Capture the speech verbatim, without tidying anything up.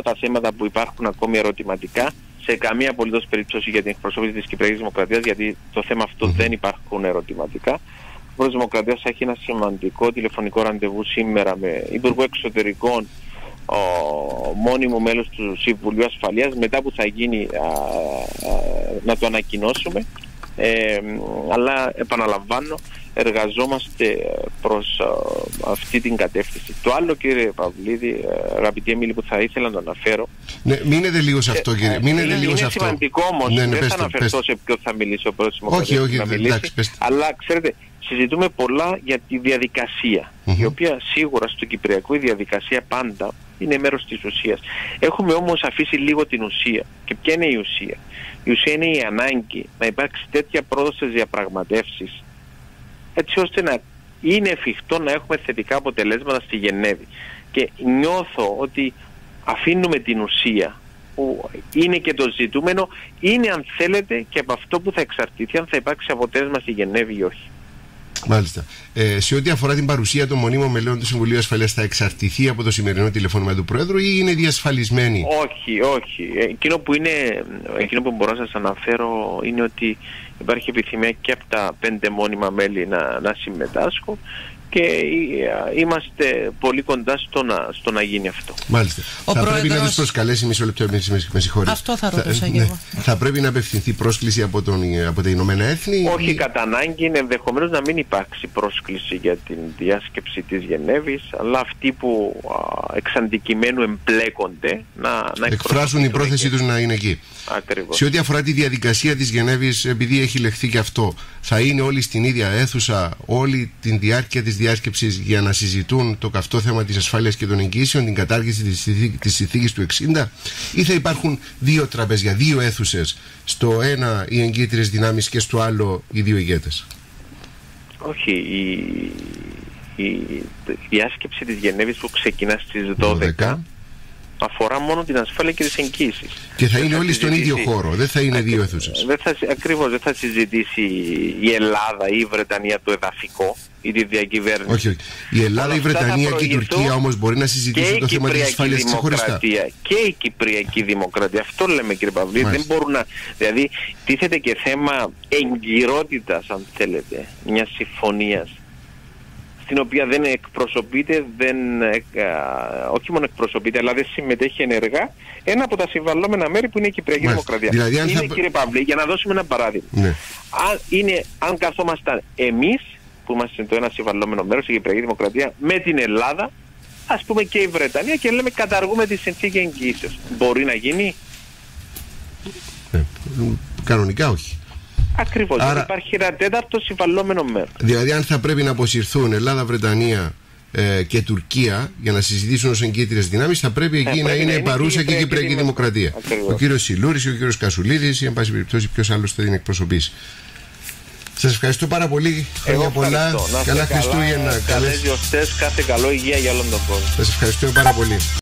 αυτά τα θέματα που υπάρχουν ακόμη ερωτηματικά, σε καμία απολύτως περίπτωση για την εκπροσώπηση της Κυπριακής Δημοκρατίας, γιατί το θέμα αυτό mm-hmm. δεν υπάρχουν ερωτηματικά. Ο Πρόεδρος της Δημοκρατίας θα έχει ένα σημαντικό τηλεφωνικό ραντεβού σήμερα με Υπουργό Εξωτερικών, ο μόνιμο μέλος του Συμβουλίου Ασφαλείας, μετά που θα γίνει α, α, να το ανακοινώσουμε. Ε, αλλά επαναλαμβάνω, εργαζόμαστε προς α, αυτή την κατεύθυνση. Το άλλο, κύριε Παυλίδη, αγαπητή Εμίλη, που θα ήθελα να αναφέρω, ναι, μείνετε λίγο σε αυτό, κύριε. Μείνετε είναι, λίγο είναι σε αυτό. σημαντικό όμως, ναι, ναι, δεν πέστε, θα αναφερθώ πέστε. σε ποιο θα μιλήσει ο Πρόεδρος της όχι, όχι, να μιλήσει, εντάξει, πέστε. αλλά ξέρετε, συζητούμε πολλά για τη διαδικασία, mm-hmm. η οποία σίγουρα στο Κυπριακό η διαδικασία πάντα είναι μέρος της ουσίας. Έχουμε όμως αφήσει λίγο την ουσία. Και ποια είναι η ουσία? Η ουσία είναι η ανάγκη να υπάρξει τέτοια πρόοδος στις διαπραγματεύσεις, έτσι ώστε να είναι εφικτό να έχουμε θετικά αποτελέσματα στη Γενέβη. Και νιώθω ότι αφήνουμε την ουσία, που είναι και το ζητούμενο, είναι αν θέλετε και από αυτό που θα εξαρτηθεί αν θα υπάρξει αποτέλεσμα στη Γενέβη ή όχι. Μάλιστα. Ε, σε ό,τι αφορά την παρουσία των μονίμων μελών του Συμβουλίου Ασφαλείας, θα εξαρτηθεί από το σημερινό τηλεφώνημα του Πρόεδρου ή είναι διασφαλισμένη? Όχι, όχι. Εκείνο που, είναι, εκείνο που μπορώ να σας αναφέρω είναι ότι υπάρχει επιθυμία και από τα πέντε μόνιμα μέλη να, να συμμετάσχουν και είμαστε πολύ κοντά στο να, στο να γίνει αυτό. Μάλιστα. Ο θα πρόεδρος... πρέπει να τους προσκαλέσει, μισό λεπτό, με, με συγχωρείτε. Αυτό θα ρωτούσα θα, και εγώ. Ναι, θα πρέπει να απευθυνθεί πρόσκληση από, τον, από τα Ηνωμένα Έθνη? Όχι, ή... κατά ανάγκη είναι ενδεχομένως να μην υπάρξει πρόσκληση για την διάσκεψη της Γενέβης, αλλά αυτοί που α, εξ αντικειμένου εμπλέκονται να, να εκφράσουν η πρόθεσή τους να είναι εκεί. Ακριβώς. Σε ό,τι αφορά τη διαδικασία της Γενέβης, επειδή έχει λεχθεί και αυτό, θα είναι όλοι στην ίδια αίθουσα όλη την διάρκεια της διάσκεψης για να συζητούν το καυτό θέμα της ασφάλειας και των εγγύσεων, την κατάργηση της συνθήκης του εξήντα, ή θα υπάρχουν δύο τραπέζια, δύο αίθουσες, στο ένα οι εγκύτριες δυνάμεις και στο άλλο οι δύο ηγέτες? Όχι, η, η, η διάσκεψη της Γενέβης που ξεκινά στις δώδεκα αφορά μόνο την ασφάλεια και τις εγγύσεις. Και θα δεν είναι θα όλοι στον ίδιο χώρο, δεν θα είναι δύο αίθουσες. Ακριβώς, δεν θα συζητήσει η Ελλάδα ή η Βρετανία το εδαφικό ή τη διακυβέρνηση. Όχι, όχι. Η Ελλάδα, η Βρετανία και η Τουρκία όμως μπορεί να συζητήσουν το θέμα της ασφάλειας ξεχωριστά. Και η Κυπριακή Δημοκρατία. Αυτό λέμε, κύριε Παυλίδη. Δεν μπορούν να. Δηλαδή, τίθεται και θέμα εγκυρότητας, αν θέλετε, μιας συμφωνίας, στην οποία δεν εκπροσωπείται, δεν, όχι μόνο εκπροσωπείται, αλλά δεν συμμετέχει ενεργά ένα από τα συμβαλλόμενα μέρη που είναι η Κυπριακή Μάλιστα. Δημοκρατία. Δηλαδή, αν είναι, θα... κύριε Παύλη, για να δώσουμε ένα παράδειγμα. Ναι. Αν, είναι, αν καθόμασταν εμείς, που είμαστε το ένα συμβαλλόμενο μέρος, η Κυπριακή Δημοκρατία, με την Ελλάδα, ας πούμε και η Βρετανία, και λέμε καταργούμε τη συνθήκη εγγύησεως. Μπορεί να γίνει? Ε, κανονικά όχι. Ακριβώς. Άρα... υπάρχει ένα τέταρτο συμβαλλόμενο μέρος. Δηλαδή, αν θα πρέπει να αποσυρθούν Ελλάδα, Βρετανία ε, και Τουρκία για να συζητήσουν ως εγκύτριες δυνάμεις, θα πρέπει εκεί ε, να είναι, είναι παρούσα και η Κυπριακή Δημοκρατία. Ακριβώς. Ο κύριος Σιλούρης, ο κύριος Κασουλίδης, ή εν πάση περιπτώσει ποιος άλλος θα την εκπροσωπήσει. Σας ευχαριστώ πάρα πολύ. Χρόνια πολλά. Καλά Χριστούγεννα. Καλές γιορτές, κάθε καλό, υγεία για όλον τον κόσμο. Σας ευχαριστώ πάρα πολύ.